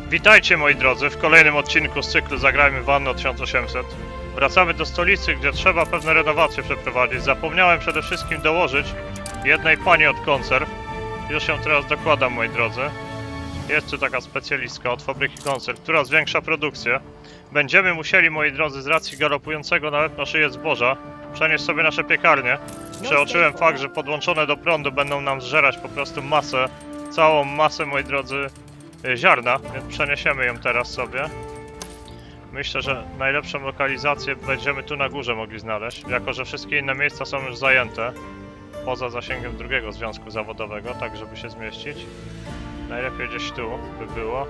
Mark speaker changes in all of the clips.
Speaker 1: Witajcie moi drodzy w kolejnym odcinku z cyklu Zagrajmy w Anno 1800. Wracamy do stolicy, gdzie trzeba pewne renowacje przeprowadzić. Zapomniałem przede wszystkim dołożyć jednej pani od konserw. Już ją teraz dokładam, moi drodzy. Jest tu taka specjalistka od fabryki konserw, która zwiększa produkcję. Będziemy musieli, moi drodzy, z racji galopującego na szyję zboża przenieść sobie nasze piekarnie. Przeoczyłem fakt, że podłączone do prądu będą nam zżerać po prostu masę, całą masę, moi drodzy, ziarna, więc przeniesiemy ją teraz sobie. Myślę, że najlepszą lokalizację będziemy tu na górze mogli znaleźć, jako że wszystkie inne miejsca są już zajęte poza zasięgiem drugiego związku zawodowego, tak żeby się zmieścić. Najlepiej gdzieś tu by było.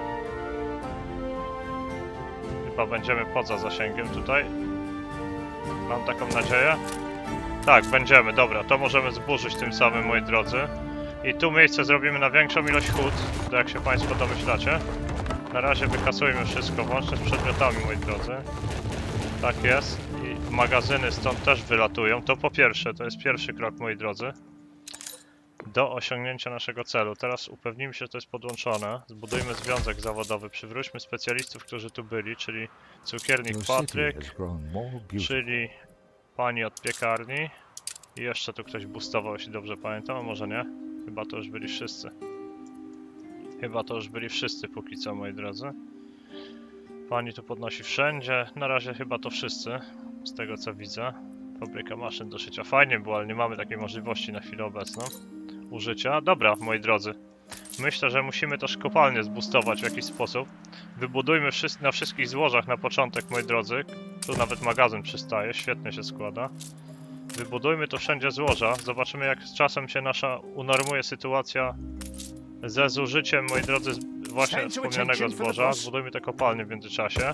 Speaker 1: Chyba będziemy poza zasięgiem tutaj. Mam taką nadzieję. Tak, będziemy, dobra, to możemy zburzyć tym samym, moi drodzy. I tu miejsce zrobimy na większą ilość hut, to jak się Państwo domyślacie. Na razie wykasujmy wszystko, włącznie z przedmiotami, moi drodzy. Tak jest. I magazyny stąd też wylatują. To po pierwsze, to jest pierwszy krok, moi drodzy, do osiągnięcia naszego celu. Teraz upewnijmy się, że to jest podłączone. Zbudujmy związek zawodowy, przywróćmy specjalistów, którzy tu byli, czyli cukiernik Patryk, czyli pani od piekarni. I jeszcze tu ktoś boostował, jeśli dobrze pamiętam, a może nie? Chyba to już byli wszyscy. Chyba to już byli wszyscy póki co, moi drodzy. Pani tu podnosi wszędzie. Na razie chyba to wszyscy, z tego co widzę. Fabryka maszyn do szycia. Fajnie było, ale nie mamy takiej możliwości na chwilę obecną użycia. Dobra, moi drodzy. Myślę, że musimy też kopalnię zboostować w jakiś sposób. Wybudujmy na wszystkich złożach na początek, moi drodzy. Tu nawet magazyn przystaje, świetnie się składa. Wybudujmy to wszędzie złoża. Zobaczymy, jak z czasem się nasza unormuje sytuacja ze zużyciem, moi drodzy, właśnie wspomnianego zboża. Zbudujmy te kopalnie w międzyczasie.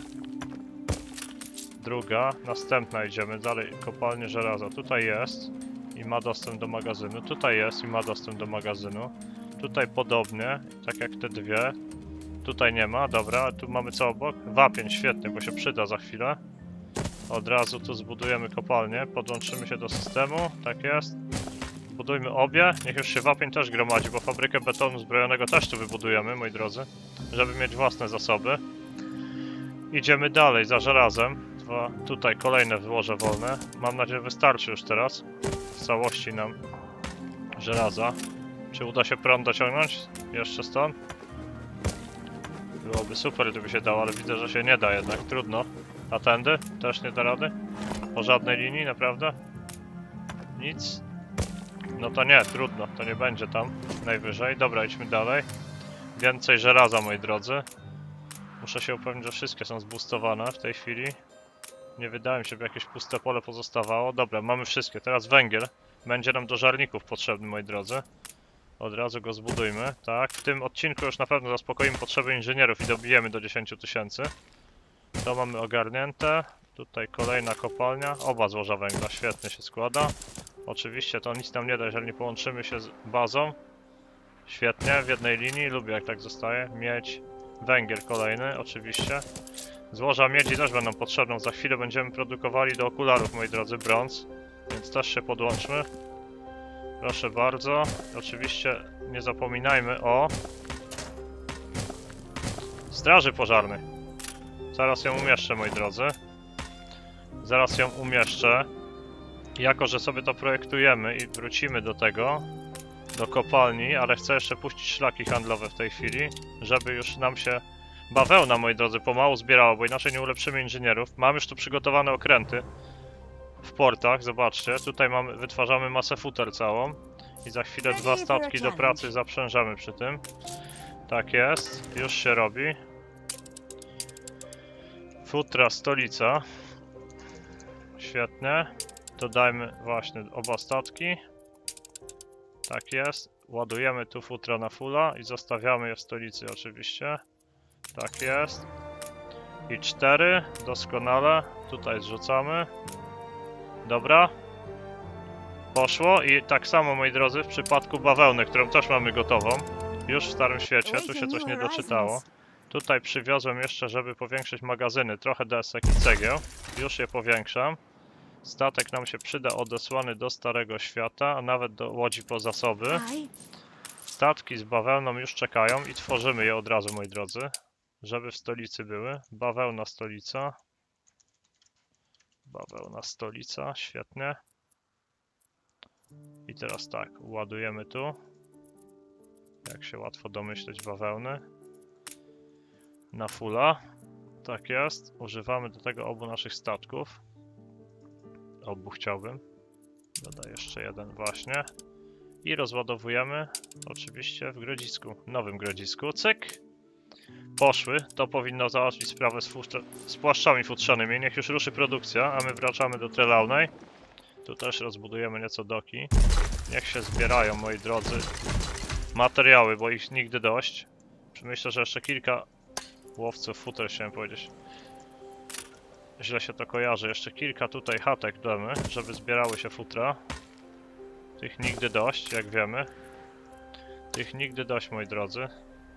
Speaker 1: Druga, następna idziemy dalej. Kopalnie żelaza. Tutaj jest i ma dostęp do magazynu. Tutaj jest i ma dostęp do magazynu. Tutaj podobnie, tak jak te dwie. Tutaj nie ma, dobra. Tu mamy co obok? Wapień, świetnie, bo się przyda za chwilę. Od razu tu zbudujemy kopalnię, podłączymy się do systemu, tak jest. Budujmy obie, niech już się wapień też gromadzi, bo fabrykę betonu zbrojonego też tu wybudujemy, moi drodzy, żeby mieć własne zasoby. Idziemy dalej za żelazem. Tutaj kolejne złoże wolne. Mam nadzieję, że wystarczy już teraz w całości nam żelaza. Czy uda się prąd dociągnąć jeszcze stąd? Byłoby super, gdyby się dało, ale widzę, że się nie da jednak, trudno. A tędy? Też nie da rady? Po żadnej linii, naprawdę? Nic? No to nie, trudno, to nie będzie tam najwyżej. Dobra, idźmy dalej. Więcej żelaza, moi drodzy. Muszę się upewnić, że wszystkie są zboostowane w tej chwili. Nie wydaje mi się, by jakieś puste pole pozostawało. Dobra, mamy wszystkie. Teraz węgiel. Będzie nam do żarników potrzebny, moi drodzy. Od razu go zbudujmy, tak. W tym odcinku już na pewno zaspokoimy potrzeby inżynierów i dobijemy do 10 000. To mamy ogarnięte. Tutaj kolejna kopalnia. Oba złoża węgla, świetnie się składa. Oczywiście to nic nam nie da, jeżeli nie połączymy się z bazą. Świetnie, w jednej linii. Lubię, jak tak zostaje. Miedź, węgiel kolejny, oczywiście. Złoża miedzi też będą potrzebne. Za chwilę będziemy produkowali do okularów, moi drodzy, brąz. Więc też się podłączmy. Proszę bardzo. Oczywiście nie zapominajmy o straży pożarnej. Zaraz ją umieszczę, moi drodzy. Zaraz ją umieszczę. Jako że sobie to projektujemy i wrócimy do tego, do kopalni, ale chcę jeszcze puścić szlaki handlowe w tej chwili, żeby już nam się bawełna, moi drodzy, pomału zbierała, bo inaczej nie ulepszymy inżynierów. Mam już tu przygotowane okręty w portach, zobaczcie. Tutaj wytwarzamy masę futer całą i za chwilę 2 statki do pracy zaprzężamy przy tym. Tak jest, już się robi. Futra stolica. Świetnie. Dodajmy właśnie oba statki. Tak jest. Ładujemy tu futra na fulla i zostawiamy je w stolicy oczywiście. Tak jest. I 4. Doskonale. Tutaj zrzucamy. Dobra. Poszło i tak samo, moi drodzy, w przypadku bawełny, którą też mamy gotową. Już w Starym Świecie, tu się coś nie doczytało. Tutaj przywiozłem jeszcze, żeby powiększyć magazyny, trochę desek i cegieł. Już je powiększam. Statek nam się przyda odesłany do Starego Świata, a nawet do łodzi po zasoby. Statki z bawełną już czekają i tworzymy je od razu, moi drodzy. żeby w stolicy były. Bawełna stolica. Bawełna stolica, świetnie. I teraz tak, ładujemy tu. Jak się łatwo domyśleć, bawełny. Na fulla. Tak jest. Używamy do tego obu naszych statków. Obu chciałbym. Dodaj jeszcze jeden właśnie. I rozładowujemy oczywiście w grodzisku. Nowym grodzisku. Cyk. Poszły. To powinno załatwić sprawę z płaszczami futrzanymi. Niech już ruszy produkcja, a my wracamy do Trelawney. Tu też rozbudujemy nieco doki. Niech się zbierają, moi drodzy, materiały, bo ich nigdy dość. Myślę, że jeszcze kilka łowców futer, chciałem powiedzieć. Źle się to kojarzy. Jeszcze kilka tutaj chatek damy, żeby zbierały się futra. Tych nigdy dość, jak wiemy. Tych nigdy dość, moi drodzy.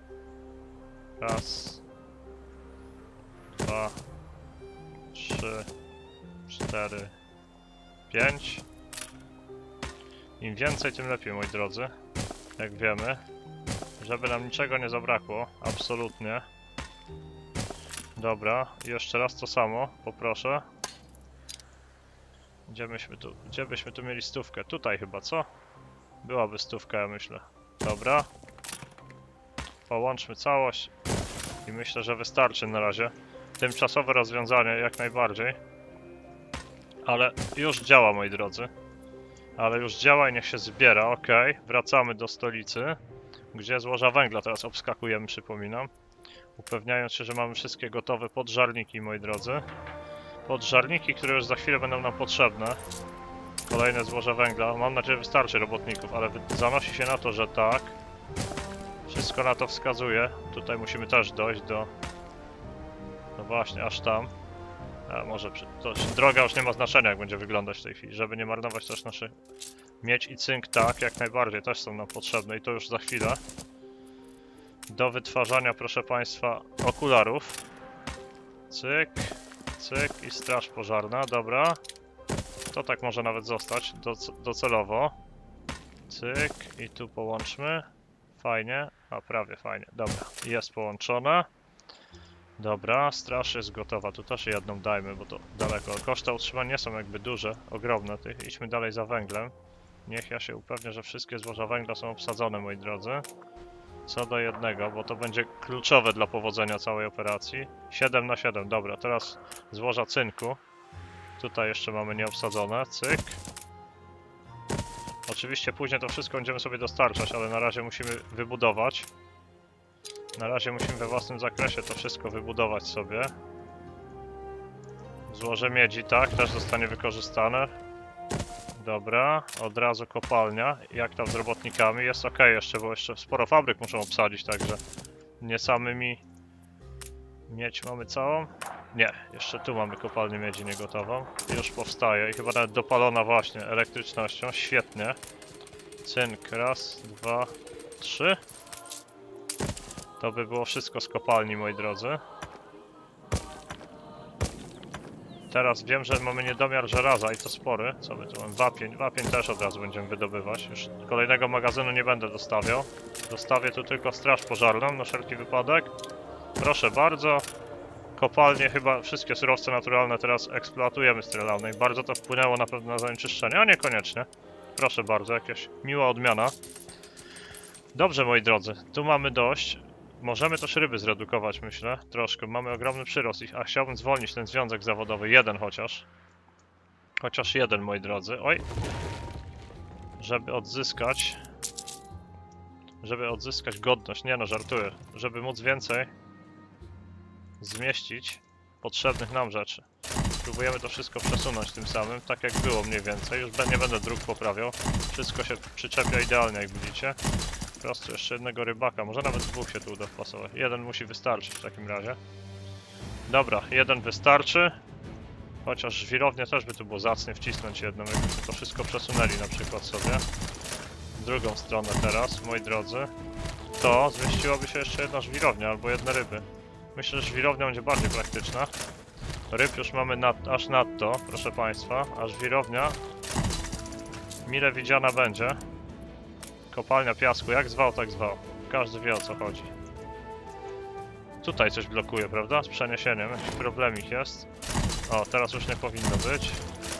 Speaker 1: Raz, dwa, 3, 4, 5. Im więcej, tym lepiej, moi drodzy. Jak wiemy. Żeby nam niczego nie zabrakło. Absolutnie. Dobra. I jeszcze raz to samo. Poproszę. Gdzie byśmy tu mieli stówkę? Tutaj chyba, co? Byłaby stówka, ja myślę. Dobra. Połączmy całość. I myślę, że wystarczy na razie. Tymczasowe rozwiązanie jak najbardziej. Ale już działa, moi drodzy. Ale już działa i niech się zbiera, ok. Wracamy do stolicy, gdzie złoża węgla teraz obskakujemy, przypominam. Upewniając się, że mamy wszystkie gotowe podżarniki, moi drodzy. Podżarniki, które już za chwilę będą nam potrzebne. Kolejne złoża węgla. Mam nadzieję, że wystarczy robotników, ale zanosi się na to, że tak. Wszystko na to wskazuje. Tutaj musimy też dojść do... No właśnie, aż tam. A może droga już nie ma znaczenia, jak będzie wyglądać w tej chwili, żeby nie marnować też naszych... Miedź i cynk, tak, jak najbardziej, też są nam potrzebne i to już za chwilę. Do wytwarzania, proszę Państwa, okularów. Cyk, cyk i straż pożarna, dobra. To tak może nawet zostać, docelowo. Cyk i tu połączmy. Fajnie, a prawie fajnie, dobra, jest połączone. Dobra, straż jest gotowa, tu też jedną dajmy, bo to daleko. Koszty utrzymania nie są jakby duże, ogromne, idźmy dalej za węglem. Niech ja się upewnię, że wszystkie złoża węgla są obsadzone, moi drodzy. Co do jednego, bo to będzie kluczowe dla powodzenia całej operacji. 7 na 7, dobra, teraz złoża cynku. Tutaj jeszcze mamy nieobsadzone, cyk. Oczywiście później to wszystko będziemy sobie dostarczać, ale na razie musimy wybudować. Na razie musimy we własnym zakresie to wszystko wybudować sobie. Złoże miedzi, tak, też zostanie wykorzystane. Dobra, od razu kopalnia. Jak tam z robotnikami? Jest ok jeszcze, bo jeszcze sporo fabryk muszą obsadzić, także nie samymi... Miedź mamy całą? Nie, jeszcze tu mamy kopalnię miedzi niegotową. Już powstaje i chyba nawet dopalona właśnie elektrycznością. Świetnie. Cynk, raz, dwa, 3. To by było wszystko z kopalni, moi drodzy. Teraz wiem, że mamy niedomiar żelaza i to spory. Co my tu mamy? Wapień. Wapień też od razu będziemy wydobywać. Już kolejnego magazynu nie będę dostawiał. Dostawię tu tylko straż pożarną na wszelki wypadek. Proszę bardzo. Kopalnie, chyba wszystkie surowce naturalne teraz eksploatujemy z Trelawney. Bardzo to wpłynęło na pewno na zanieczyszczenie, a niekoniecznie. Proszę bardzo, jakaś miła odmiana. Dobrze, moi drodzy, tu mamy dość. Możemy też ryby zredukować, myślę, troszkę. Mamy ogromny przyrost ich, a chciałbym zwolnić ten związek zawodowy. Jeden chociaż. Chociaż jeden, moi drodzy. Oj. Żeby odzyskać godność. Nie no, żartuję. Żeby móc więcej zmieścić potrzebnych nam rzeczy. Próbujemy to wszystko przesunąć tym samym, tak jak było mniej więcej. Już nie będę dróg poprawiał. Wszystko się przyczepia idealnie, jak widzicie. Po prostu jeszcze jednego rybaka, może nawet 2 się tu uda wpasować. Jeden musi wystarczyć w takim razie. Dobra, jeden wystarczy. Chociaż żwirownię też by tu było zacnie wcisnąć jedną, jakbyśmy to wszystko przesunęli na przykład sobie. W drugą stronę teraz, moi drodzy. To zmieściłaby się jeszcze jedna żwirownia albo jedne ryby. Myślę, że żwirownia będzie bardziej praktyczna. Ryb już mamy aż nadto, proszę Państwa, a żwirownia mile widziana będzie. Kopalnia piasku, jak zwał, tak zwał. Każdy wie, o co chodzi. Tutaj coś blokuje, prawda? Z przeniesieniem. Jakiś problemik jest. O, teraz już nie powinno być.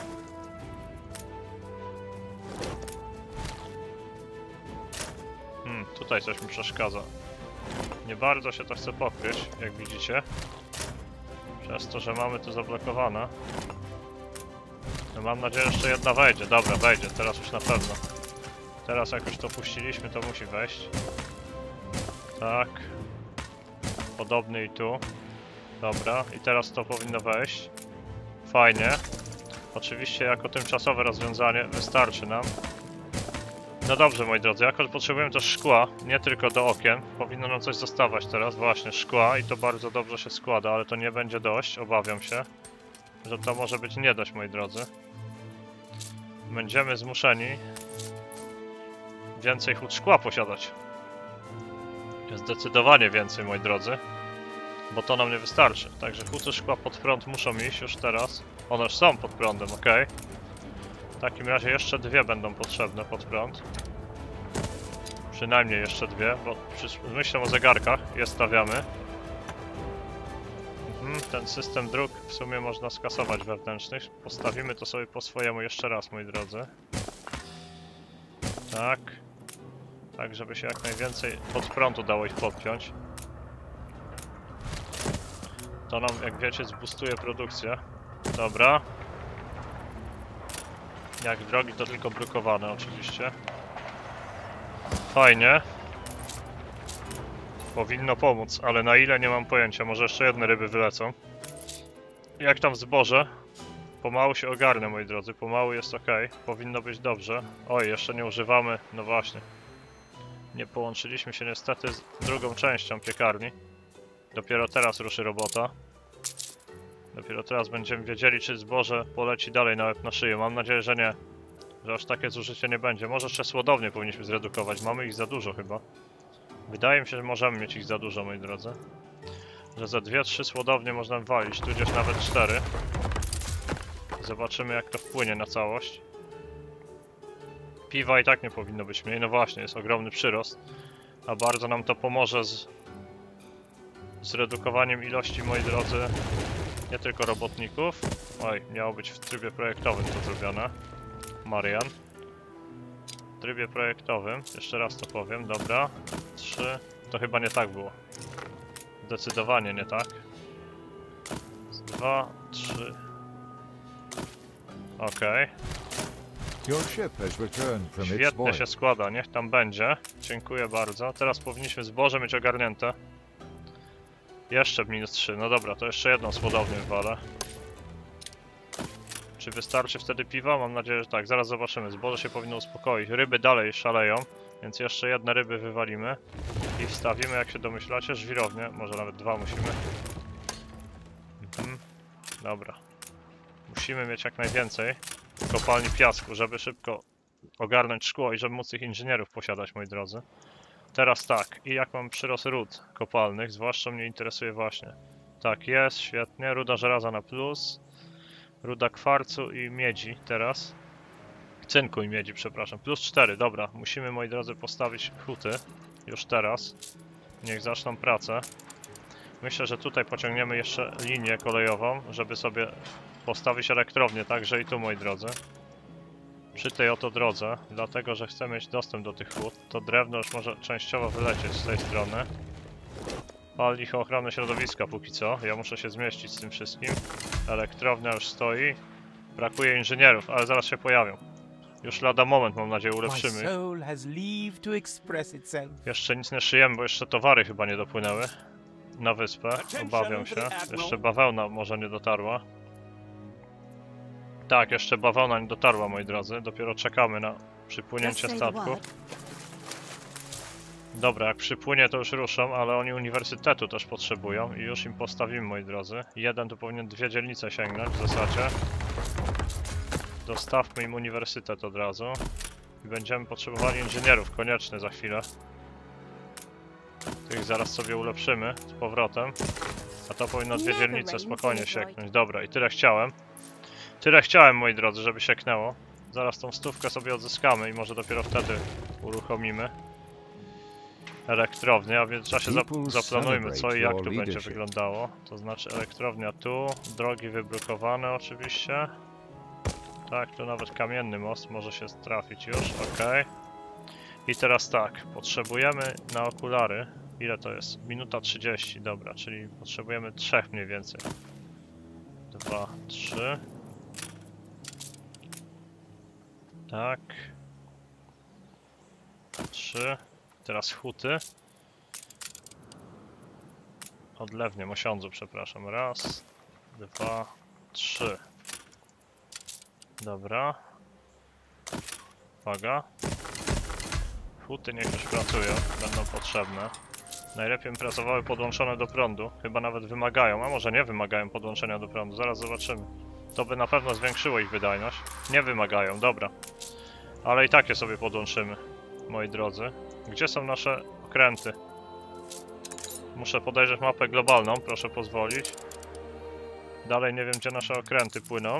Speaker 1: Tutaj coś mi przeszkadza. Nie bardzo się to chce pokryć, jak widzicie. Przez to, że mamy to zablokowane. No mam nadzieję, że jeszcze jedna wejdzie. Dobra, wejdzie, teraz już na pewno. Teraz jak już to puściliśmy, to musi wejść. Tak. Podobny i tu. Dobra, i teraz to powinno wejść. Fajnie. Oczywiście jako tymczasowe rozwiązanie wystarczy nam. No dobrze, moi drodzy, jako potrzebujemy też szkła, nie tylko do okien. Powinno nam coś zostawać teraz, właśnie szkła i to bardzo dobrze się składa, ale to nie będzie dość, obawiam się, że to może być nie dość, moi drodzy. Będziemy zmuszeni więcej hut szkła posiadać. Zdecydowanie więcej, moi drodzy, bo to nam nie wystarczy. Także huty szkła pod prąd muszą iść już teraz. One już są pod prądem, ok. W takim razie jeszcze dwie będą potrzebne pod prąd. Przynajmniej jeszcze dwie, bo myślę o zegarkach je stawiamy. Ten system dróg w sumie można skasować wewnętrznych. Postawimy to sobie po swojemu jeszcze raz, moi drodzy. Tak. Tak, żeby się jak najwięcej pod prąd udało ich podpiąć. To nam, jak wiecie, zboostuje produkcję. Dobra. Jak drogi, to tylko brukowane oczywiście. Fajnie. Powinno pomóc, ale na ile nie mam pojęcia. Może jeszcze jedne ryby wylecą. Jak tam zboże? Pomału się ogarnę, moi drodzy. Pomału jest ok. Powinno być dobrze. Oj, jeszcze nie używamy. No właśnie. Nie połączyliśmy się niestety z drugą częścią piekarni. Dopiero teraz ruszy robota. Dopiero teraz będziemy wiedzieli, czy zboże poleci dalej na łeb na szyję. Mam nadzieję, że nie. Że aż takie zużycie nie będzie. Może jeszcze słodownie powinniśmy zredukować. Mamy ich za dużo chyba. Wydaje mi się, że możemy mieć ich za dużo, moi drodzy. Że za 2-3 słodownie można walić, tudzież nawet 4. Zobaczymy, jak to wpłynie na całość. Piwa i tak nie powinno być mniej. No właśnie, jest ogromny przyrost. A bardzo nam to pomoże z redukowaniem ilości, moi drodzy, nie tylko robotników. Oj, miało być w trybie projektowym to zrobione. Marian. W trybie projektowym, jeszcze raz to powiem, dobra. 3, to chyba nie tak było. Zdecydowanie nie tak. 2, 3. Okej. Świetnie się składa, niech tam będzie. Dziękuję bardzo. Teraz powinniśmy zboże mieć ogarnięte. Jeszcze -3, no dobra, to jeszcze jedną słodownię wywalę. Czy wystarczy wtedy piwa? Mam nadzieję, że tak. Zaraz zobaczymy. Zboże się powinno uspokoić. Ryby dalej szaleją, więc jeszcze jedne ryby wywalimy. I wstawimy, jak się domyślacie, żwirownię. Może nawet 2 musimy. Dobra. Musimy mieć jak najwięcej kopalni piasku, żeby szybko ogarnąć szkło i żeby móc tych inżynierów posiadać, moi drodzy. Teraz tak. I jak mam przyrost ród kopalnych? Zwłaszcza mnie interesuje właśnie. Tak jest, świetnie. Ruda żelaza na plus. Ruda kwarcu i miedzi teraz. Cynku i miedzi, przepraszam. Plus 4, dobra. Musimy, moi drodzy, postawić huty. Już teraz. Niech zaczną pracę. Myślę, że tutaj pociągniemy jeszcze linię kolejową, żeby sobie postawić elektrownię, także i tu, moi drodzy. Przy tej oto drodze, dlatego że chcę mieć dostęp do tych hut. To drewno już może częściowo wylecieć z tej strony. Pali ich o ochronę środowiska póki co. Ja muszę się zmieścić z tym wszystkim. Elektrownia już stoi. Brakuje inżynierów, ale zaraz się pojawią. Już lada moment, mam nadzieję, ulepszymy. Jeszcze nic nie szyjemy, bo jeszcze towary chyba nie dopłynęły na wyspę. Obawiam się. Jeszcze bawełna może nie dotarła. Tak, jeszcze bawełna nie dotarła, moi drodzy. Dopiero czekamy na przypłynięcie statku. Dobra, jak przypłynie, to już ruszą, ale oni uniwersytetu też potrzebują i już im postawimy, moi drodzy. Jeden tu powinien 2 dzielnice sięgnąć w zasadzie. Dostawmy im uniwersytet od razu. I będziemy potrzebowali inżynierów, koniecznie za chwilę. Tych zaraz sobie ulepszymy z powrotem. A to powinno 2 dzielnice spokojnie sięgnąć. Dobra, i tyle chciałem. Tyle chciałem, moi drodzy, żeby sięgnęło. Zaraz tą 100 sobie odzyskamy i może dopiero wtedy uruchomimy. elektrownię, a w międzyczasie zaplanujmy co i jak tu będzie wyglądało. To znaczy elektrownia tu, drogi wyblokowane oczywiście. Tak, tu nawet kamienny most może się trafić już, ok. I teraz tak, potrzebujemy na okulary, ile to jest? Minuta 30, dobra, czyli potrzebujemy 3 mniej więcej. 2, 3. Tak. 3. Teraz huty. Odlewnie, Mosiądzu, przepraszam. 1, 2, 3. Dobra. Uwaga. Huty niech już pracują, będą potrzebne. Najlepiej by pracowały podłączone do prądu. Chyba nawet wymagają, a może nie wymagają podłączenia do prądu. Zaraz zobaczymy. To by na pewno zwiększyło ich wydajność. Nie wymagają, dobra. Ale i tak je sobie podłączymy, moi drodzy. Gdzie są nasze okręty? Muszę podejrzeć mapę globalną, proszę pozwolić. Dalej nie wiem, gdzie nasze okręty płyną.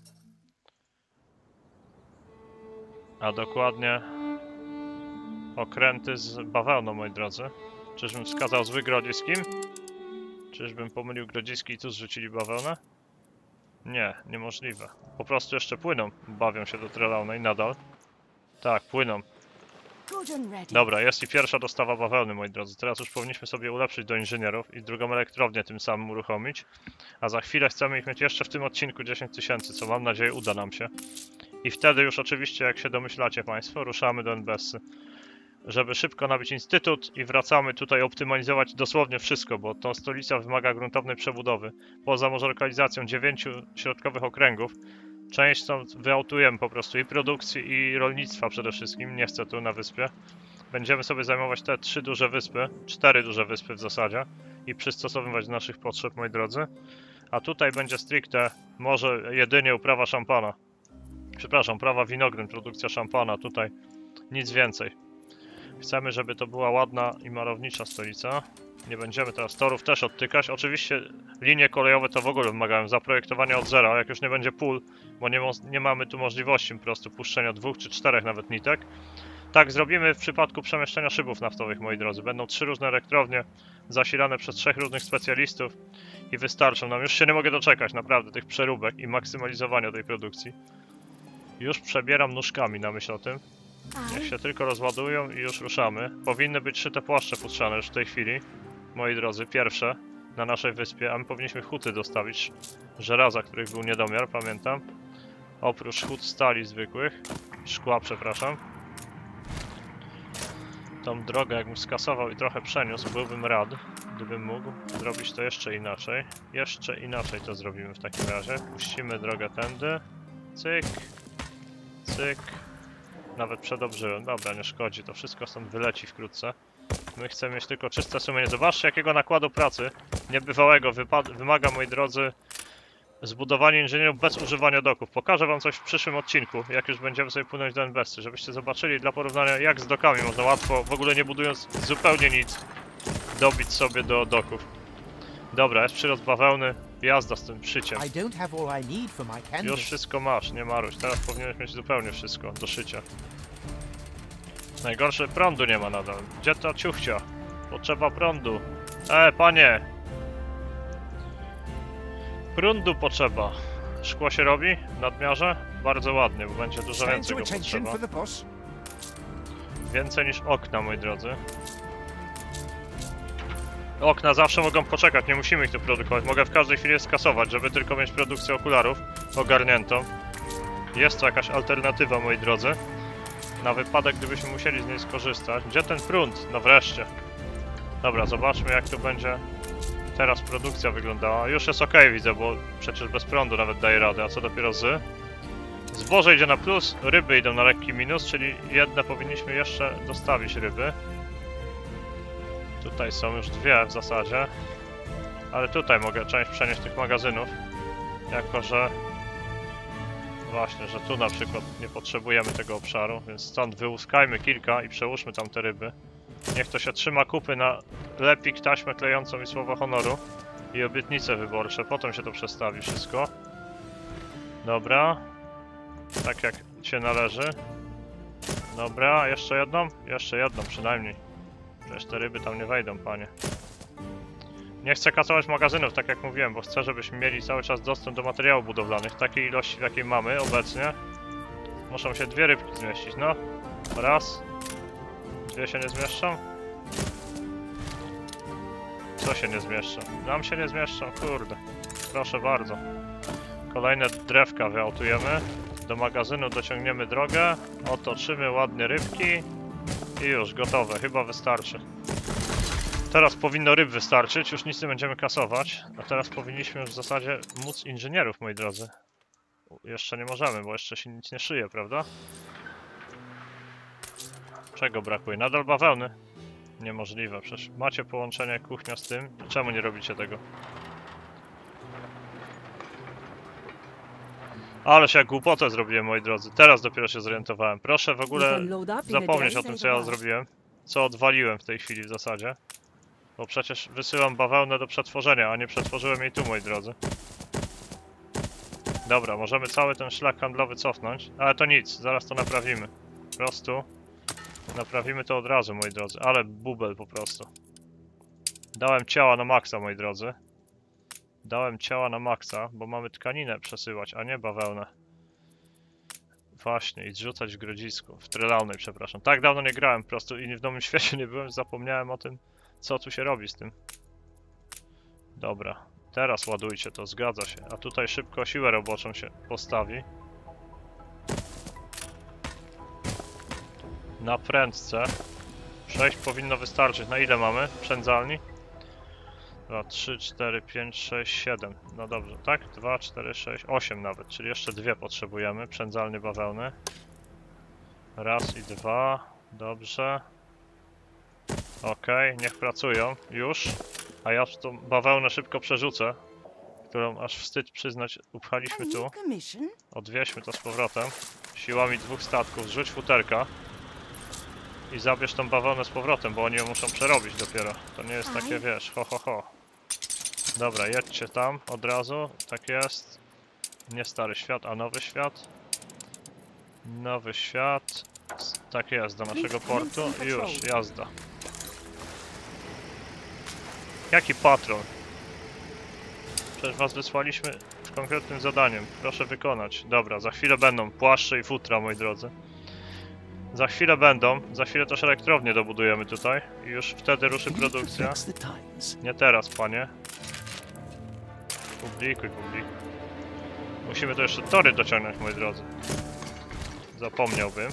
Speaker 1: A dokładnie okręty z bawełną, moi drodzy. Czyżbym wskazał zły Grodziskim? Czyżbym pomylił Grodziski i tu zrzucili bawełnę? Nie, niemożliwe. Po prostu jeszcze płyną. Bawią się do Trelawnej nadal. Tak, płyną. Dobra, jest i pierwsza dostawa bawełny, moi drodzy. Teraz już powinniśmy sobie ulepszyć do inżynierów i drugą elektrownię tym samym uruchomić. A za chwilę chcemy ich mieć jeszcze w tym odcinku 10 000, co mam nadzieję uda nam się. I wtedy już oczywiście, jak się domyślacie państwo, ruszamy do NBS-y, żeby szybko nabyć instytut i wracamy tutaj optymalizować dosłownie wszystko, bo to stolica wymaga gruntownej przebudowy. Poza może lokalizacją 9 środkowych okręgów, część stąd wyautujemy po prostu i produkcji, i rolnictwa przede wszystkim, nie chcę tu na wyspie. Będziemy sobie zajmować te 3 duże wyspy, 4 duże wyspy w zasadzie i przystosowywać do naszych potrzeb, moi drodzy. A tutaj będzie stricte może jedynie uprawa szampana. Przepraszam, uprawa winogron, produkcja szampana, tutaj nic więcej. Chcemy, żeby to była ładna i malownicza stolica. Nie będziemy teraz torów też odtykać. Oczywiście linie kolejowe to w ogóle wymagają zaprojektowania od zera, jak już nie będzie pól, bo nie mamy tu możliwości po prostu puszczenia 2 czy 4 nawet nitek. Tak zrobimy w przypadku przemieszczenia szybów naftowych, moi drodzy. Będą 3 różne elektrownie zasilane przez 3 różnych specjalistów i wystarczą nam. Już się nie mogę doczekać naprawdę tych przeróbek i maksymalizowania tej produkcji. Już przebieram nóżkami na myśl o tym. Niech się tylko rozładują i już ruszamy. Powinny być szyte płaszcze futrzane już w tej chwili, moi drodzy, pierwsze na naszej wyspie, a my powinniśmy huty dostawić żelaza, których był niedomiar, pamiętam. Oprócz hut stali zwykłych, szkła, przepraszam. Tą drogę jakbym skasował i trochę przeniósł, byłbym rad, gdybym mógł zrobić to jeszcze inaczej. Jeszcze inaczej to zrobimy w takim razie. Puścimy drogę tędy. Cyk. Cyk. Nawet przedobrzyłem. Dobra, nie szkodzi, to wszystko stąd wyleci wkrótce. My chcemy mieć tylko czyste sumienie. Zobaczcie, jakiego nakładu pracy niebywałego wymaga, moi drodzy, zbudowanie inżynierów bez używania doków. Pokażę wam coś w przyszłym odcinku, jak już będziemy sobie płynąć do NBS-y, żebyście zobaczyli dla porównania, jak z dokami można łatwo, w ogóle nie budując zupełnie nic, dobić sobie do doków. Dobra, jest przyrost bawełny, jazda z tym szyciem. Już wszystko masz, nie maruś. Teraz powinieneś mieć zupełnie wszystko do szycia. Najgorsze, prądu nie ma nadal. Gdzie ta ciuchcia? Potrzeba prądu. Panie! Prądu potrzeba. Szkło się robi w nadmiarze? Bardzo ładnie, bo będzie dużo więcej go potrzeba. Więcej niż okna, moi drodzy. Okna zawsze mogą poczekać, nie musimy ich tu produkować. Mogę w każdej chwili je skasować, żeby tylko mieć produkcję okularów ogarniętą. Jest to jakaś alternatywa, moi drodzy. Na wypadek, gdybyśmy musieli z niej skorzystać. Gdzie ten prąd? No wreszcie. Dobra, zobaczmy, jak tu będzie teraz produkcja wyglądała. Już jest ok, widzę, bo przecież bez prądu nawet daje radę, a co dopiero z... Zboże idzie na plus, ryby idą na lekki minus, czyli jedne powinniśmy jeszcze dostawić ryby. Tutaj są już 2 w zasadzie. Ale tutaj mogę część przenieść tych magazynów. Jako że... Właśnie, że tu na przykład nie potrzebujemy tego obszaru, więc stąd wyłuskajmy kilka i przełóżmy tam te ryby. Niech to się trzyma kupy na lepik, taśmę klejącą i słowo honoru. I obietnice wyborcze, potem się to przestawi wszystko. Dobra. Tak jak się należy. Dobra, jeszcze jedną? Jeszcze jedną przynajmniej. Przecież te ryby tam nie wejdą, panie. Nie chcę kasować magazynów, tak jak mówiłem, bo chcę, żebyśmy mieli cały czas dostęp do materiałów budowlanych. Takiej ilości, w jakiej mamy obecnie, muszą się 2 rybki zmieścić. No, raz. 2 się nie zmieszczą? Co się nie zmieszczą? Nam się nie zmieszczą, kurde. Proszę bardzo. Kolejne drewka wyautujemy. Do magazynu dociągniemy drogę. Otoczymy ładnie rybki. I już, gotowe. Chyba wystarczy. Teraz powinno ryb wystarczyć. Już nic nie będziemy kasować. A teraz powinniśmy już w zasadzie móc inżynierów, moi drodzy. Jeszcze nie możemy, bo jeszcze się nic nie szyje, prawda? Czego brakuje? Nadal bawełny. Niemożliwe, przecież macie połączenie kuchnia z tym. Czemu nie robicie tego? Ale się jak głupotę zrobiłem, moi drodzy. Teraz dopiero się zorientowałem. Proszę w ogóle zapomnieć o tym, co ja zrobiłem. Co odwaliłem w tej chwili w zasadzie. Bo przecież wysyłam bawełnę do przetworzenia, a nie przetworzyłem jej tu, moi drodzy. Dobra, możemy cały ten szlak handlowy cofnąć. Ale to nic, zaraz to naprawimy. Po prostu naprawimy to od razu, moi drodzy. Ale bubel po prostu. Dałem ciała na maksa, moi drodzy. Dałem ciała na maksa, bo mamy tkaninę przesyłać, a nie bawełnę. Właśnie, i zrzucać w grodzisku. W Trelawnej, przepraszam. Tak dawno nie grałem po prostu i w Nowym Świecie nie byłem, zapomniałem o tym, co tu się robi z tym. Dobra, teraz ładujcie to, zgadza się. A tutaj szybko siłę roboczą się postawi. Na prędce. 6 powinno wystarczyć. Na ile mamy przędzalni? 2, 3, 4, 5, 6, 7. No dobrze, tak? 2, 4, 6, 8 nawet, czyli jeszcze 2 potrzebujemy. Przędzalnie bawełny. Raz i 2. Dobrze. Okej, niech pracują. Już. A ja tą bawełnę szybko przerzucę, którą aż wstyd przyznać upchaliśmy tu. Odwieźmy to z powrotem. Siłami 2 statków. Zrzuć futerka. I zabierz tą bawełnę z powrotem, bo oni ją muszą przerobić dopiero. To nie jest takie, wiesz, ho ho ho. Dobra, jedźcie tam od razu. Tak jest. Nie Stary Świat, a Nowy Świat. Nowy Świat. Tak jest, do naszego portu. I już, jazda. Jaki patrol? Przecież was wysłaliśmy z konkretnym zadaniem. Proszę wykonać. Dobra, za chwilę będą płaszcze i futra, moi drodzy. Za chwilę będą, za chwilę też elektrownię dobudujemy tutaj i już wtedy ruszy produkcja. Nie teraz, panie. Publikuj, publikuj. Musimy to jeszcze tory dociągnąć, moi drodzy. Zapomniałbym.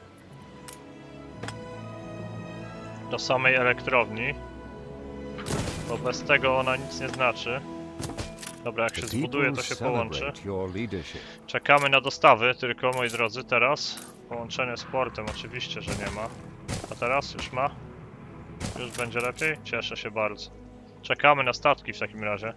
Speaker 1: Do samej elektrowni. Bo bez tego ona nic nie znaczy. Dobra, jak się zbuduje, to się połączy. Czekamy na dostawy tylko, moi drodzy, teraz. Połączenie z portem oczywiście, że nie ma. A teraz już ma? Już będzie lepiej? Cieszę się bardzo. Czekamy na statki w takim razie.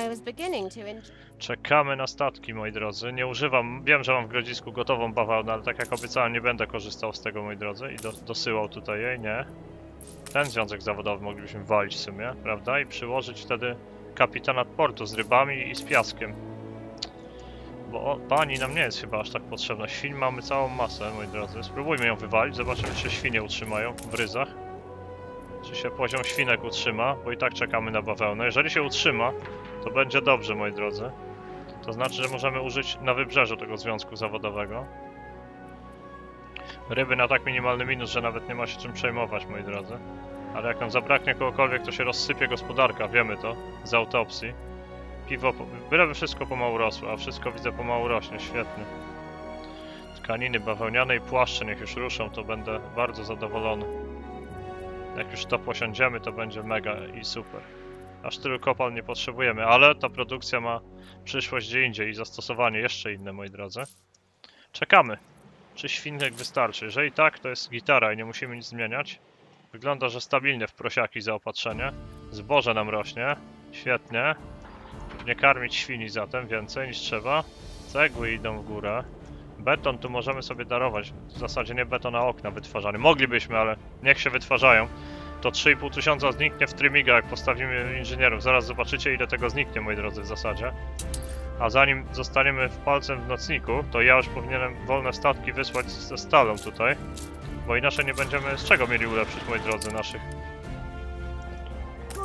Speaker 1: Czekamy na statki, moi drodzy. Nie używam, wiem, że mam w grodzisku gotową bawełnę, ale tak jak obiecałem, nie będę korzystał z tego, moi drodzy. I dosyłał tutaj jej, nie. Ten związek zawodowy moglibyśmy walić w sumie, prawda? I przyłożyć wtedy kapitana portu z rybami i z piaskiem. Bo pani nam nie jest chyba aż tak potrzebna. Świń mamy całą masę, moi drodzy. Spróbujmy ją wywalić, zobaczymy, czy się świnie utrzymają w ryzach. Czy się poziom świnek utrzyma, bo i tak czekamy na bawełnę. Jeżeli się utrzyma, to będzie dobrze, moi drodzy. To znaczy, że możemy użyć na wybrzeżu tego związku zawodowego. Ryby na tak minimalny minus, że nawet nie ma się czym przejmować, moi drodzy. Ale jak nam zabraknie kogokolwiek, to się rozsypie gospodarka, wiemy to z autopsji. Piwo, byleby wszystko pomału rosło, a wszystko widzę pomału rośnie, świetnie. Tkaniny bawełniane i płaszcze niech już ruszą, to będę bardzo zadowolony. Jak już to posiądziemy, to będzie mega i super. Aż tylu kopalń nie potrzebujemy, ale ta produkcja ma przyszłość gdzie indziej i zastosowanie jeszcze inne, moi drodzy. Czekamy, czy świnek wystarczy. Jeżeli tak, to jest gitara i nie musimy nic zmieniać. Wygląda, że stabilnie w prosiaki zaopatrzenie. Zboże nam rośnie, świetnie. Nie karmić świni zatem więcej niż trzeba. Cegły idą w górę. Beton tu możemy sobie darować. W zasadzie nie beton, a okna wytwarzane. Moglibyśmy, ale niech się wytwarzają. To 3500 zniknie w trymiga, jak postawimy inżynierów. Zaraz zobaczycie, ile tego zniknie, moi drodzy, w zasadzie. A zanim zostaniemy w palcem w nocniku, to ja już powinienem wolne statki wysłać ze stalą tutaj. Bo inaczej nie będziemy z czego mieli ulepszyć, moi drodzy, naszych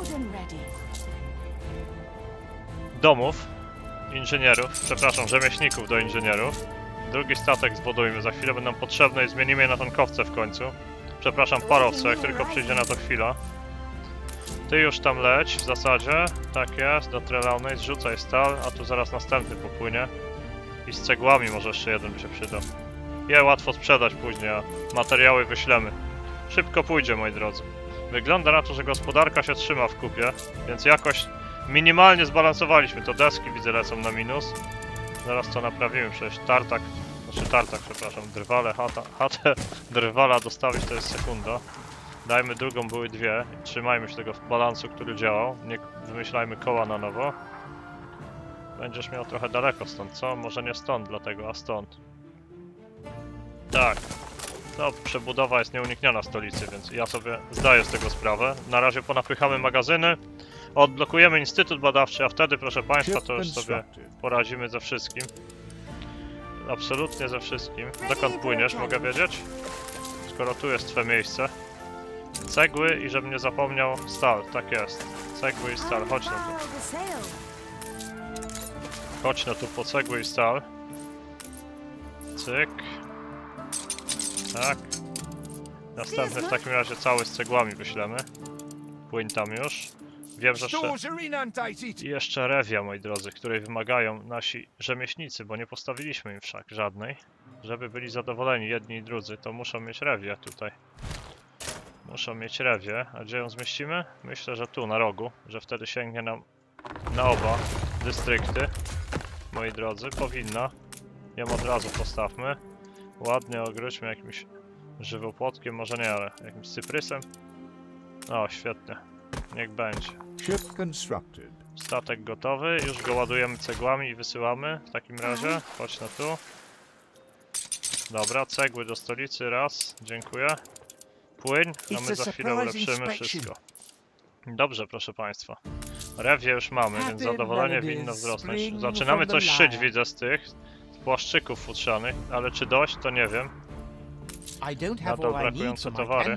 Speaker 1: domów, inżynierów, przepraszam, rzemieślników do inżynierów. Drugi statek zbudujmy, za chwilę będą potrzebne i zmienimy je na tankowce w końcu. Przepraszam, parowce, jak tylko przyjdzie na to chwila. Ty już tam leć w zasadzie, tak jest, do Trelawney, zrzucaj stal, a tu zaraz następny popłynie. I z cegłami może jeszcze jeden by się przydał. Je łatwo sprzedać później, a materiały wyślemy. Szybko pójdzie, moi drodzy. Wygląda na to, że gospodarka się trzyma w kupie, więc jakoś minimalnie zbalansowaliśmy. To deski widzę lecą na minus. Zaraz to naprawimy, przecież tartak, przepraszam, drwale, chatę drwala dostawić to jest sekunda. Dajmy drugą, były dwie. Trzymajmy się tego balansu, który działał. Nie wymyślajmy koła na nowo. Będziesz miał trochę daleko stąd, co? Może nie stąd dlatego, a stąd. Tak. To przebudowa jest nieunikniona stolicy, więc ja sobie zdaję z tego sprawę. Na razie ponapychamy magazyny. Odblokujemy Instytut Badawczy, a wtedy, proszę Państwa, to już sobie poradzimy ze wszystkim. Absolutnie ze wszystkim. Dokąd płyniesz, mogę wiedzieć? Skoro tu jest Twoje miejsce. Cegły i żebym nie zapomniał, stal, tak jest. Cegły i stal, chodź na tu. Chodź na tu po cegły i stal. Cyk. Tak. Następny w takim razie cały z cegłami wyślemy. Płyń tam już. Wiem, że jeszcze rewia, moi drodzy, której wymagają nasi rzemieślnicy, bo nie postawiliśmy im wszak żadnej. Żeby byli zadowoleni jedni i drudzy, to muszą mieć rewię tutaj. Muszą mieć rewię. A gdzie ją zmieścimy? Myślę, że tu, na rogu, że wtedy sięgnie nam na oba dystrykty. Moi drodzy, powinna. Ją od razu postawmy. Ładnie ogródźmy jakimś żywopłotkiem, może nie, ale jakimś cyprysem. O, świetnie. Niech będzie. Statek gotowy, już go ładujemy cegłami i wysyłamy w takim razie. Chodź na tu. Dobra, cegły do stolicy, raz, dziękuję. Płyń, a my za chwilę ulepszymy wszystko. Dobrze, proszę Państwa. Rewie już mamy, więc zadowolenie winno wzrosnąć. Zaczynamy coś szyć, widzę, z tych płaszczyków futrzanych, ale czy dość, to nie wiem. Nadal brakujące towary.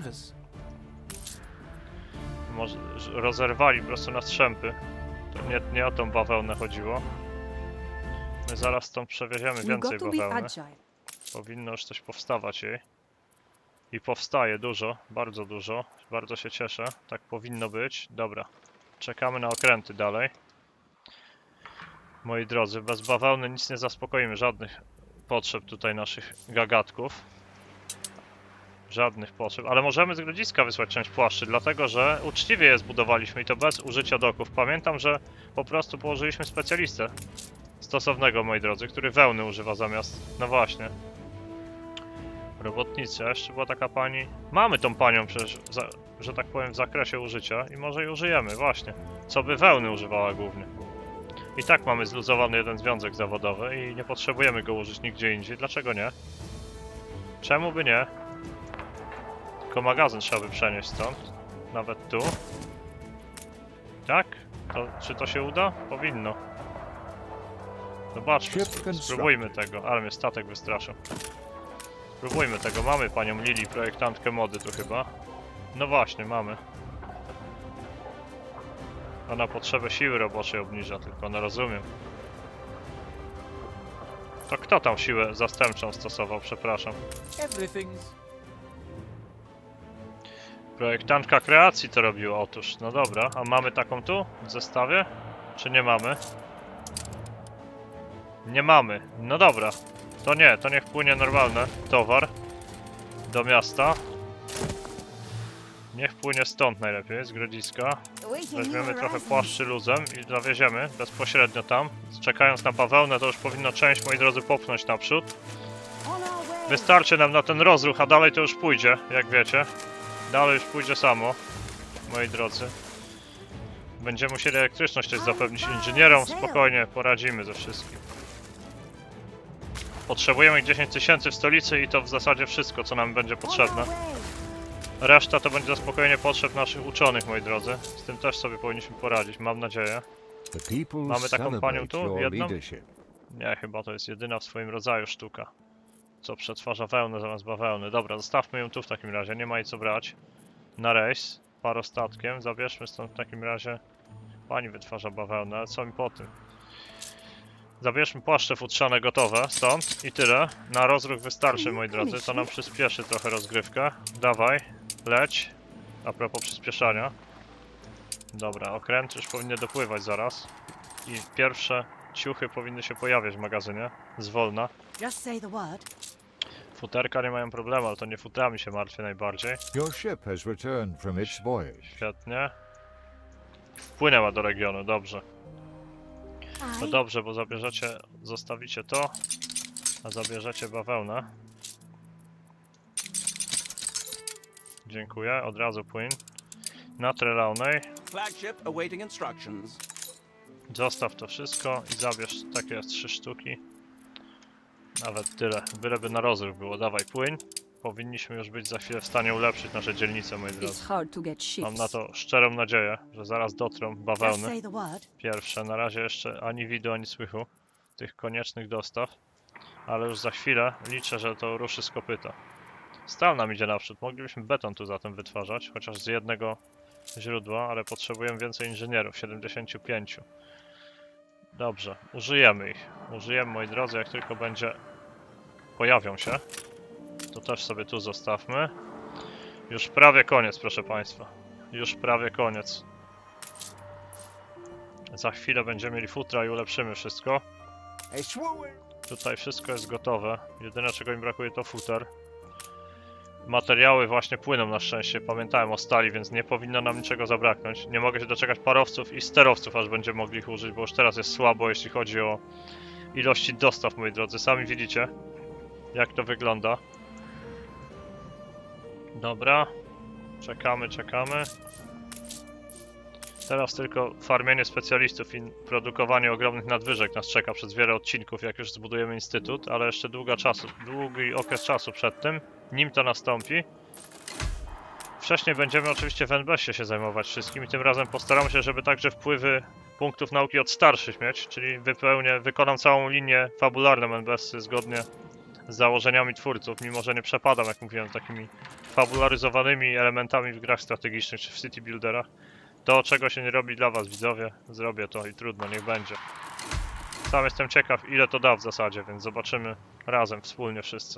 Speaker 1: Może rozerwali po prostu na strzępy. To nie o tą bawełnę chodziło. My zaraz stąd przewieziemy więcej bawełny. Powinno już coś powstawać jej. I powstaje dużo, bardzo dużo. Bardzo się cieszę. Tak powinno być. Dobra. Czekamy na okręty dalej. Moi drodzy, bez bawełny nic nie zaspokoimy. Żadnych potrzeb tutaj naszych gagatków. Żadnych potrzeb, ale możemy z grodziska wysłać część płaszczy, dlatego że uczciwie je zbudowaliśmy i to bez użycia doków. Pamiętam, że po prostu położyliśmy specjalistę stosownego, moi drodzy, który wełny używa zamiast... No właśnie. Robotnicy, a jeszcze była taka pani... Mamy tą panią przecież, że tak powiem, w zakresie użycia i może jej użyjemy, właśnie. Co by wełny używała głównie. I tak mamy zluzowany jeden związek zawodowy i nie potrzebujemy go użyć nigdzie indziej. Dlaczego nie? Czemu by nie? Tylko magazyn trzeba by przenieść stąd. Nawet tu. Tak? Czy to się uda? Powinno. Zobaczmy. Spróbujmy tego. Ale mnie statek wystraszył. Spróbujmy tego. Mamy panią Lili, projektantkę mody tu chyba. No właśnie, mamy. Ona potrzebę siły roboczej obniża, tylko no rozumiem. To kto tam siłę zastępczą stosował? Przepraszam. Projektantka kreacji to robiła, otóż. No dobra, a mamy taką tu w zestawie? Czy nie mamy? Nie mamy. No dobra. To nie, to niech płynie normalny towar do miasta. Niech płynie stąd najlepiej, z grodziska. Weźmiemy trochę płaszczy luzem i zawieziemy bezpośrednio tam. Czekając na bawełnę, to już powinno część, moi drodzy, popchnąć naprzód. Wystarczy nam na ten rozruch, a dalej to już pójdzie, jak wiecie. Dalej już pójdzie samo, moi drodzy. Będziemy musieli elektryczność też zapewnić inżynierom. Spokojnie, poradzimy ze wszystkim. Potrzebujemy 10 000 w stolicy i to w zasadzie wszystko, co nam będzie potrzebne. Reszta to będzie zaspokojenie potrzeb naszych uczonych, moi drodzy. Z tym też sobie powinniśmy poradzić, mam nadzieję. Mamy taką panią tu, jedną? Nie, chyba to jest jedyna w swoim rodzaju sztuka. Co przetwarza wełnę zamiast bawełny. Dobra, zostawmy ją tu w takim razie, nie ma jej co brać. Na rejs. parostatkiem. Zabierzmy stąd w takim razie... Pani wytwarza bawełnę, ale co mi po tym? Zabierzmy płaszcze futrzane gotowe stąd i tyle. Na rozruch wystarczy, moi drodzy. To nam przyspieszy trochę rozgrywkę. Dawaj, leć. A propos przyspieszania. Dobra, okręty już powinny dopływać zaraz. I pierwsze ciuchy powinny się pojawiać w magazynie. Zwolna. Futerka nie mają problemu, ale to nie futrami się martwię najbardziej.
Speaker 2: Your ship has returned from its voyage.
Speaker 1: Świetnie. Wpłynęła do regionu, dobrze. To dobrze, bo zabierzecie, zostawicie to, a zabierzecie bawełnę. Dziękuję, od razu płyn. Na Trelawney. Zostaw to wszystko i zabierz takie 3 sztuki. Nawet tyle, byleby na rozruch było. Dawaj płyn. Powinniśmy już być za chwilę w stanie ulepszyć nasze dzielnice, moi drodzy. Mam na to szczerą nadzieję, że zaraz dotrą bawełny. Pierwsze, na razie jeszcze ani widu, ani słychu tych koniecznych dostaw. Ale już za chwilę liczę, że to ruszy z kopyta. Stal nam idzie naprzód. Moglibyśmy beton tu zatem wytwarzać, chociaż z jednego źródła, ale potrzebujemy więcej inżynierów, 75. Dobrze, użyjemy ich. Użyjemy, moi drodzy, jak tylko pojawią się. To też sobie tu zostawmy. Już prawie koniec, proszę Państwa. Już prawie koniec. Za chwilę będziemy mieli futra i ulepszymy wszystko. Tutaj wszystko jest gotowe. Jedyne, czego mi brakuje, to futer. Materiały właśnie płyną na szczęście. Pamiętałem o stali, więc nie powinno nam niczego zabraknąć. Nie mogę się doczekać parowców i sterowców, aż będziemy mogli ich użyć, bo już teraz jest słabo, jeśli chodzi o ilości dostaw, moi drodzy. Sami widzicie, jak to wygląda. Dobra. Czekamy. Teraz tylko farmienie specjalistów i produkowanie ogromnych nadwyżek nas czeka przez wiele odcinków, jak już zbudujemy instytut, ale jeszcze długi okres czasu przed tym, nim to nastąpi. Wcześniej będziemy oczywiście w NBS-ie się zajmować wszystkim i tym razem postaramy się, żeby także wpływy punktów nauki od starszych mieć, czyli wykonam całą linię fabularną NBS-y zgodnie z założeniami twórców, mimo że nie przepadam, jak mówiłem, takimi fabularyzowanymi elementami w grach strategicznych czy w city builderach. To, czego się nie robi dla was, widzowie, zrobię to i trudno, niech będzie. Sam jestem ciekaw, ile to da w zasadzie, więc zobaczymy razem, wspólnie wszyscy.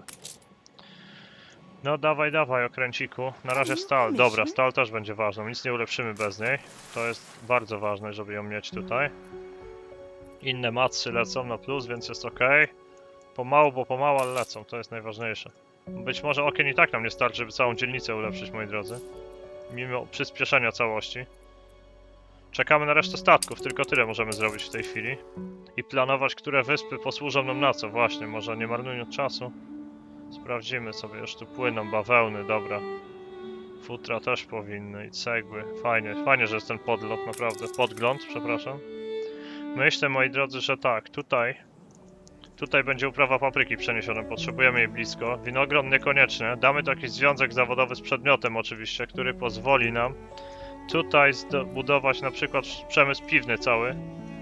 Speaker 1: No dawaj, okręciku. Na razie stal. Dobra, stal też będzie ważną, nic nie ulepszymy bez niej. To jest bardzo ważne, żeby ją mieć tutaj. Inne matsy lecą na plus, więc jest ok. Pomału, ale lecą, to jest najważniejsze. Być może okien i tak nam nie starczy, żeby całą dzielnicę ulepszyć, moi drodzy. Mimo przyspieszenia całości. Czekamy na resztę statków, tylko tyle możemy zrobić w tej chwili. I planować, które wyspy posłużą nam na co. Właśnie, może nie marnując czasu. Sprawdzimy sobie, już tu płyną bawełny, dobra. Futra też powinny i cegły. Fajnie, że jest ten podlot, naprawdę. Podgląd, przepraszam. Myślę, moi drodzy, że tak, tutaj będzie uprawa papryki przeniesiona, potrzebujemy jej blisko. Winogron niekoniecznie. Damy tu jakiś związek zawodowy z przedmiotem oczywiście, który pozwoli nam tutaj budować na przykład przemysł piwny cały.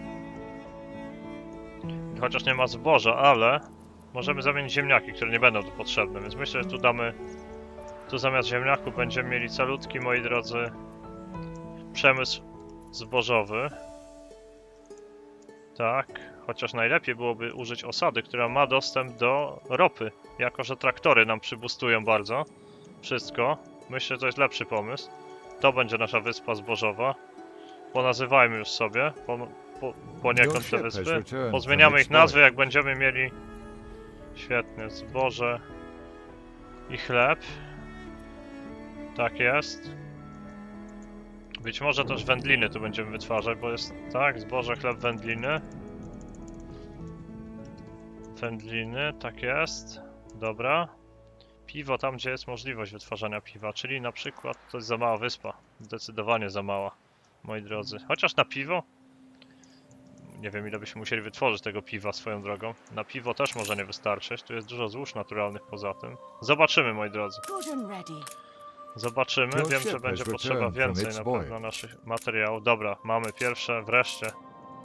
Speaker 1: Chociaż nie ma zboża, ale możemy zamienić ziemniaki, które nie będą tu potrzebne, więc myślę, że tu damy... Tu zamiast ziemniaków będziemy mieli calutki, moi drodzy, przemysł zbożowy. Tak, chociaż najlepiej byłoby użyć osady, która ma dostęp do ropy, jako że traktory nam przybustują bardzo wszystko. Myślę, że to jest lepszy pomysł. To będzie nasza wyspa zbożowa. Ponazywajmy już sobie poniekąd te wyspy. Pozmieniamy ich nazwy, jak będziemy mieli... Świetnie, zboże i chleb. Tak jest. Być może też wędliny tu będziemy wytwarzać, bo jest... Tak, zboże, chleb, wędliny. Wędliny, tak jest. Dobra. Piwo tam, gdzie jest możliwość wytwarzania piwa, czyli na przykład to jest za mała wyspa. Zdecydowanie za mała, moi drodzy. Chociaż na piwo... Nie wiem, ile byśmy musieli wytworzyć tego piwa swoją drogą. Na piwo też może nie wystarczyć. Tu jest dużo złóż naturalnych poza tym. Zobaczymy, moi drodzy. Zobaczymy. Wiem, że będzie potrzeba więcej na pewno naszych materiałów. Dobra, mamy pierwsze wreszcie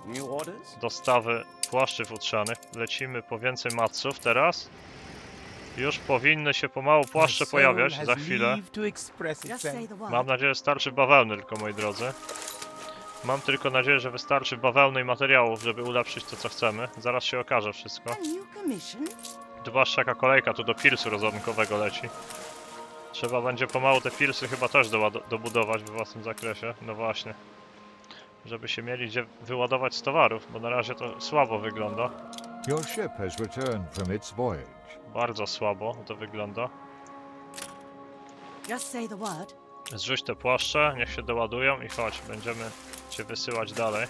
Speaker 1: dostawy płaszczy futrzanych. Lecimy po więcej matsów teraz. Już powinny się pomału płaszcze pojawiać za chwilę. Mam nadzieję, że starczy bawełny tylko, moi drodzy. Mam tylko nadzieję, że wystarczy bawełny i materiałów, żeby ulepszyć to, co chcemy. Zaraz się okaże wszystko. Zwłaszcza jaka kolejka tu do pilsu rozonkowego leci. Trzeba będzie pomału te pilsy chyba też dobudować we własnym zakresie. No właśnie. Żeby się mieli gdzie wyładować z towarów, bo na razie to słabo wygląda.
Speaker 2: Your ship has returned from its voyage.
Speaker 1: Bardzo słabo to wygląda.
Speaker 3: Just say the word.
Speaker 1: Zrzuć te płaszcze, niech się doładują i chodź, będziemy cię wysyłać dalej.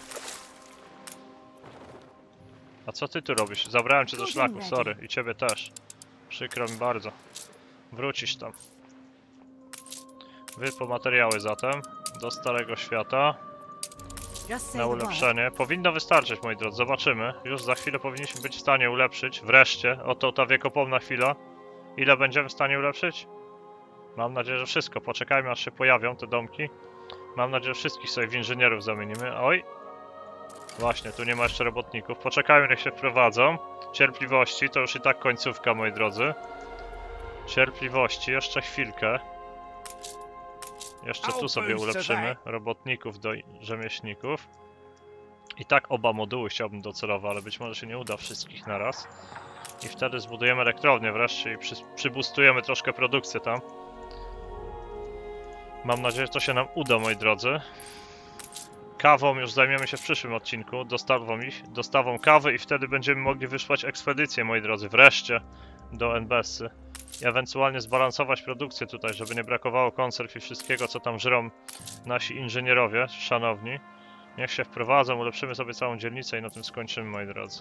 Speaker 1: A co ty tu robisz? Zabrałem cię do szlaku, sorry. I ciebie też. Przykro mi bardzo. Wrócisz tam. Wy po materiały zatem. Do Starego Świata.
Speaker 3: Just say
Speaker 1: Na
Speaker 3: the word.
Speaker 1: ulepszenie. Powinno wystarczyć, moi drodzy. Zobaczymy. Już za chwilę powinniśmy być w stanie ulepszyć. Wreszcie. Oto ta wiekopomna chwila. Ile będziemy w stanie ulepszyć? Mam nadzieję, że wszystko. Poczekajmy, aż się pojawią te domki. Mam nadzieję, że wszystkich sobie w inżynierów zamienimy. Oj! Właśnie, tu nie ma jeszcze robotników. Poczekajmy, niech się wprowadzą. Cierpliwości, to już i tak końcówka, moi drodzy. Cierpliwości, jeszcze chwilkę. Jeszcze tu sobie ulepszymy robotników do rzemieślników. I tak oba moduły chciałbym docelowo, ale być może się nie uda wszystkich naraz. I wtedy zbudujemy elektrownię wreszcie i przybustujemy troszkę produkcję tam. Mam nadzieję, że to się nam uda, moi drodzy. Kawą już zajmiemy się w przyszłym odcinku, dostawą kawy i wtedy będziemy mogli wysłać ekspedycję, moi drodzy, wreszcie do NBS-y. I ewentualnie zbalansować produkcję tutaj, żeby nie brakowało konserw i wszystkiego, co tam żrą nasi inżynierowie, szanowni. Niech się wprowadzą, ulepszymy sobie całą dzielnicę i na tym skończymy, moi drodzy.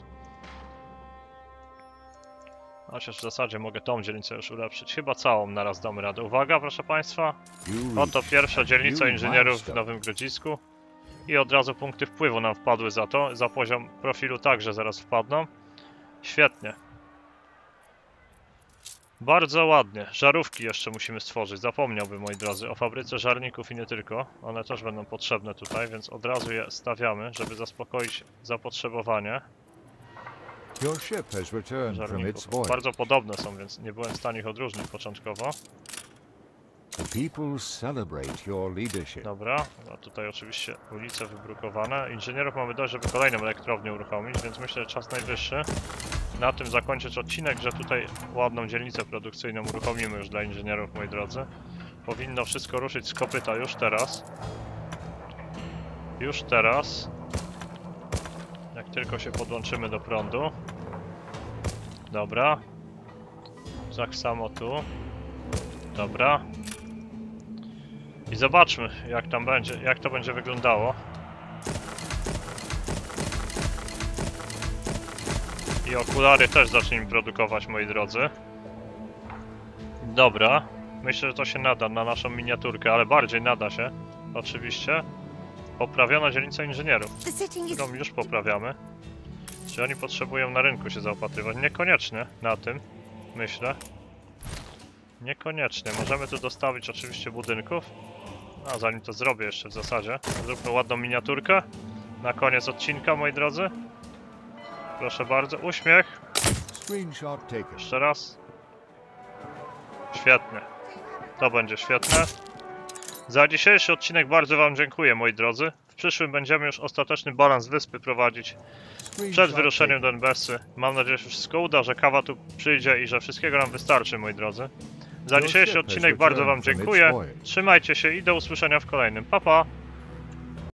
Speaker 1: Chociaż w zasadzie mogę tą dzielnicę już ulepszyć. Chyba całą naraz damy radę. Uwaga, proszę państwa. Oto pierwsza dzielnica inżynierów w Nowym Grodzisku. I od razu punkty wpływu nam wpadły za to. Za poziom profilu także zaraz wpadną. Świetnie. Bardzo ładnie. Żarówki jeszcze musimy stworzyć. Zapomniałbym, moi drodzy, o fabryce żarników i nie tylko. One też będą potrzebne tutaj, więc od razu je stawiamy, żeby zaspokoić zapotrzebowanie.
Speaker 2: Your ship has returned from its
Speaker 1: Żarników.
Speaker 2: voyage.
Speaker 1: Bardzo podobne są, więc nie byłem w stanie ich odróżnić początkowo.
Speaker 2: The people celebrate your leadership.
Speaker 1: Dobra, a tutaj oczywiście ulice wybrukowane. Inżynierów mamy dość, żeby kolejną elektrownię uruchomić, więc myślę, że czas najwyższy na tym zakończyć odcinek, że tutaj ładną dzielnicę produkcyjną uruchomimy już dla inżynierów, moi drodzy. Powinno wszystko ruszyć z kopyta już teraz. Już teraz. Jak tylko się podłączymy do prądu. Dobra. Tak samo tu. Dobra. I zobaczmy, jak tam będzie, jak to będzie wyglądało. I okulary też zacznijmy produkować, moi drodzy. Dobra. Myślę, że to się nada na naszą miniaturkę, ale bardziej nada się. Oczywiście. Poprawiona dzielnica inżynierów, którą już poprawiamy. Czy oni potrzebują na rynku się zaopatrywać? Niekoniecznie na tym, myślę. Niekoniecznie. Możemy tu dostawić oczywiście budynków. A zanim to zrobię jeszcze w zasadzie, zróbmy ładną miniaturkę. Na koniec odcinka, moi drodzy. Proszę bardzo, uśmiech.
Speaker 2: Screenshot taken.
Speaker 1: Jeszcze raz. Świetnie. To będzie świetne. Za dzisiejszy odcinek bardzo wam dziękuję, moi drodzy. W przyszłym będziemy już ostateczny balans wyspy prowadzić przed wyruszeniem do NBS-y. Mam nadzieję, że się wszystko uda, że kawa tu przyjdzie i że wszystkiego nam wystarczy, moi drodzy. Za dzisiejszy odcinek bardzo wam dziękuję. Trzymajcie się i do usłyszenia w kolejnym. Pa, pa!